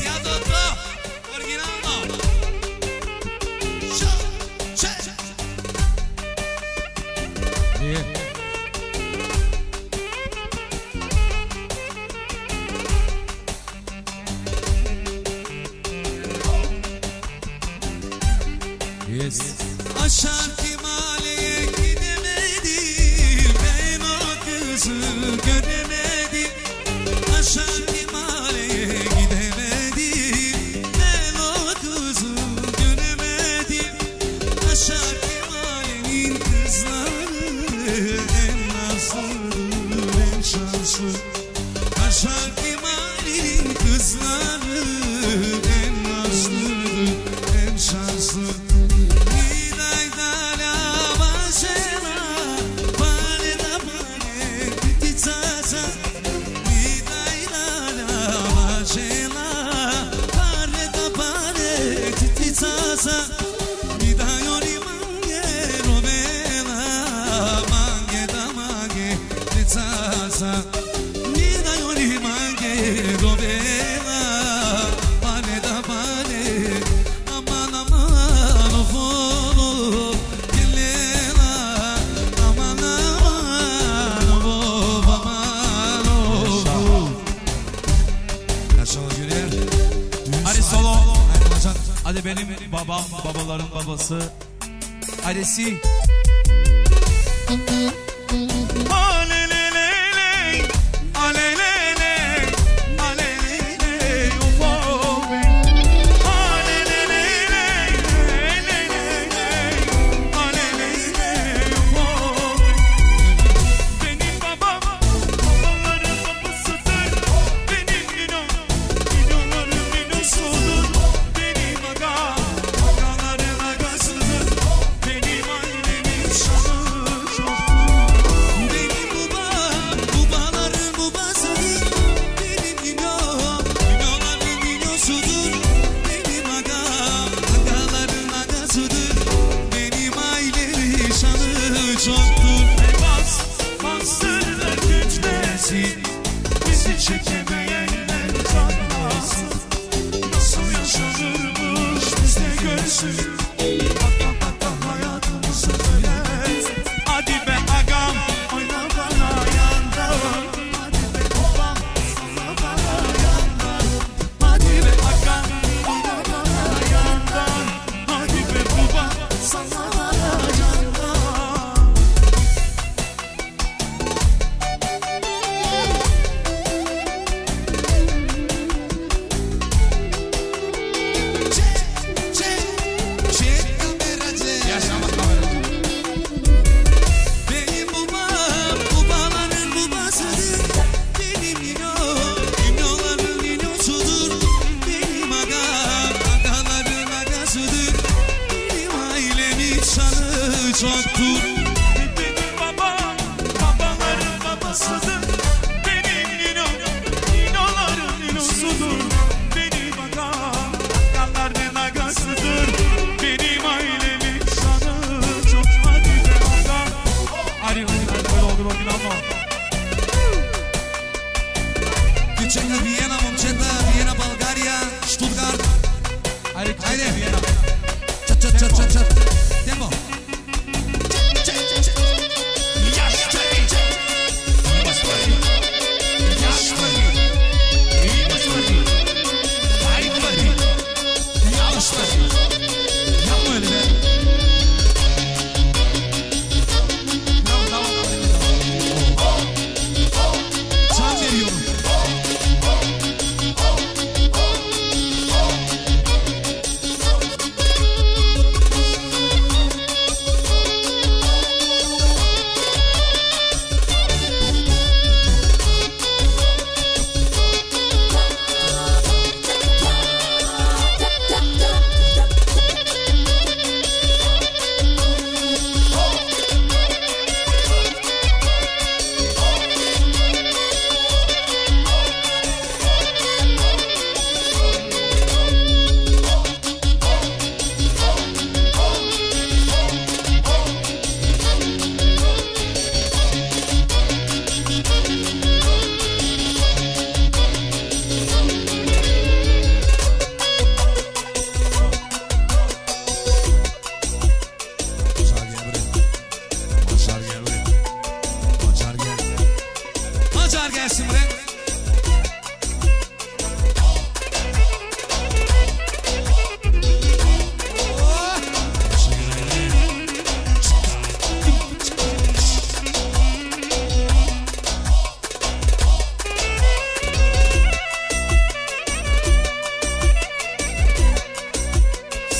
Aşar Kemal'e gidemedim, ben o kızı göremedim. Aşar Kemal'e gidemedim, ben o kızı göremedim. Aşar Kemal'in kızları en nazlı, en şanslı. Aşar Kemal'in kızları en nazlı, en şanslı. Hadi benim babam, babaların babası Alesi. Benim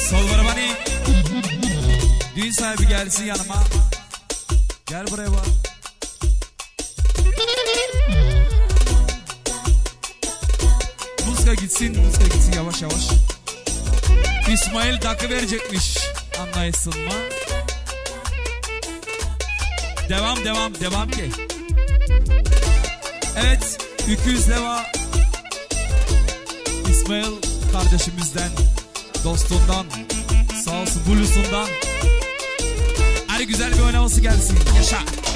Solvarmani. Düğün sahibi gelsin yanıma. Gel buraya bak. Muska gitsin yavaş yavaş. İsmail takı verecekmiş. Anlayısın mı? Devam ki. Evet, 200 leva İsmail kardeşimizden, dostundan, sağ olsun blusundan. Hadi güzel bir oynaması gelsin. Yaşa.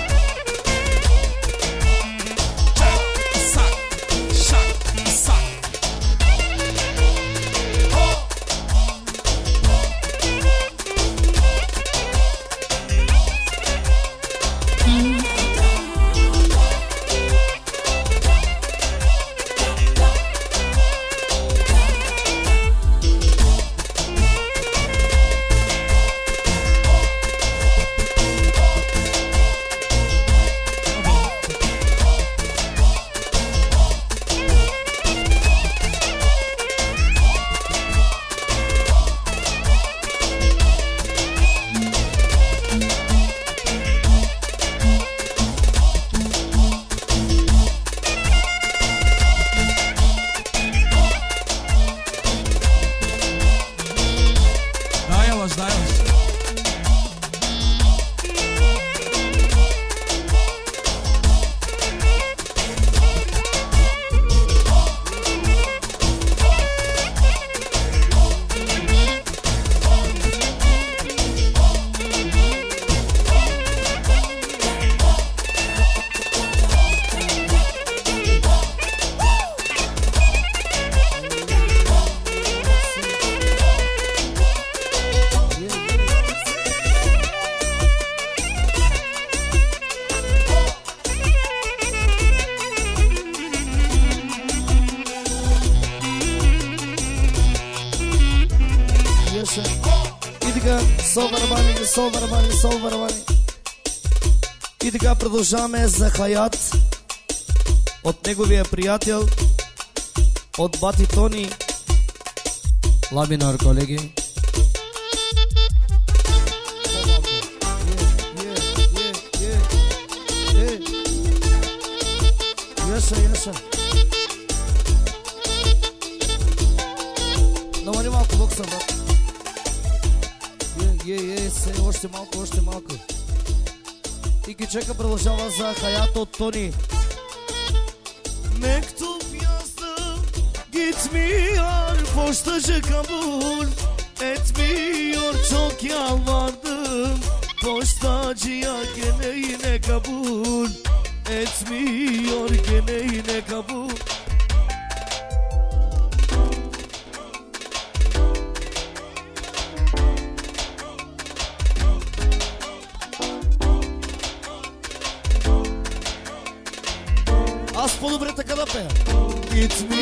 Сол барабани. И така продължаваме за Хаят от неговия приятел, от бати Тони Лабинар, колеги. Яша. Намали малко бокса, брат. Още малко. И кичека продължава за Хаят от Тони. Mektup yazdım, gitmiyor, postacı kabul etmiyor, çok yalvardım postacıya, gene yine kabul etmiyor, gene yine kabul. Аз по-добре така да пея.